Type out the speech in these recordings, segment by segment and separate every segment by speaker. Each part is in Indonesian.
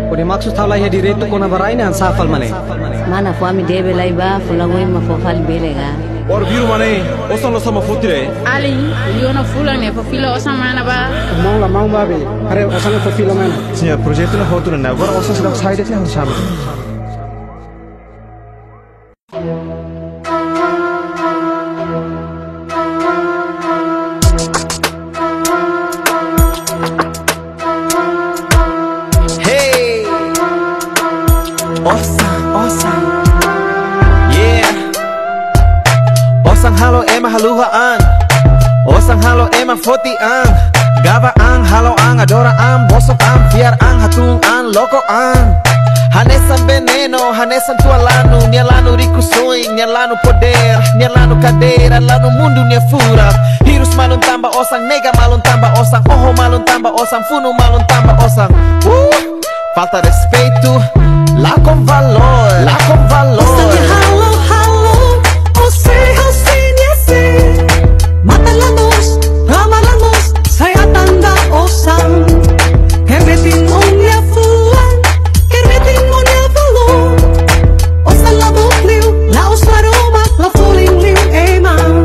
Speaker 1: Kode maksud thalai ya diretu kona baraina safal mane.
Speaker 2: Mana fuami debe laiba fulangoi ma fofal belega.
Speaker 3: Or biru mane osan lo sama futire.
Speaker 4: Ali, liona fulang ne fofilo osan mana ba?
Speaker 1: Mang babe, are osan fofilo mana.
Speaker 3: Sia proyektu na hotu na war osan sedang side nya sama.
Speaker 5: Halo ema haluhaan Osang halo ema fotian Gava ang halo ang adora ang bosok ang fiar ang hatung ang loko ang Hanesan veneno, hanesan tualano Nialano rikusoing, nialano poder Nialano cadeira, lano mundo nia fura Hirus malun tamba osang, nega malun tamba osang Oho malun tamba osang, funo malun tamba osang Falta respeito, lá com valor, lá com valor
Speaker 6: Matalannos, ramalanos, saya tanda osang Kermetin monya fulan, kermetin monya fulon Osan la bukliw, la oslaroma, la fuling liw emang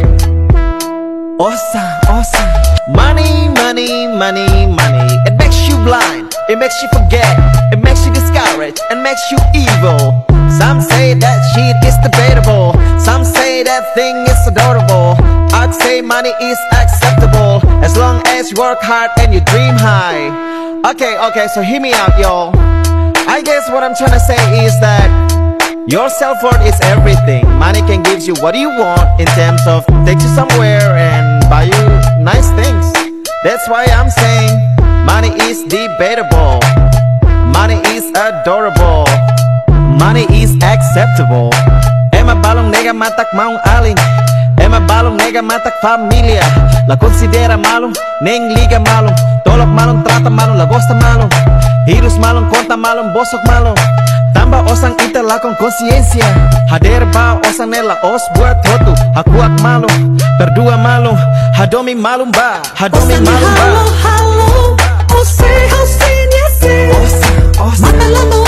Speaker 5: Osa Money, money, money, money It makes you blind, it makes you forget It makes you discouraged, and makes you evil Some say that shit is debatable Some say that thing is adorable I'd say money is acceptable As long as you work hard and you dream high Okay, so hear me out, yo I guess what I'm trying to say is that your self-worth is everything Money can give you what you want in terms of take you somewhere and buy you nice things That's why I'm saying money is debatable Money is adorable Money is acceptable Emma balong nega matak maung aling Emma balong nega matak familia La considera malo, neng liga malo Tolok malong trata malo, la gosta malo Hirus malong konta malong, bosok malo Tambah osang interla con conciencia Hader ba osang nela os buat hotu Hakuak malo, berdua malo Hadomi malum ba, hadomi malum ba
Speaker 6: Halo, ose, ose, niese Matalannos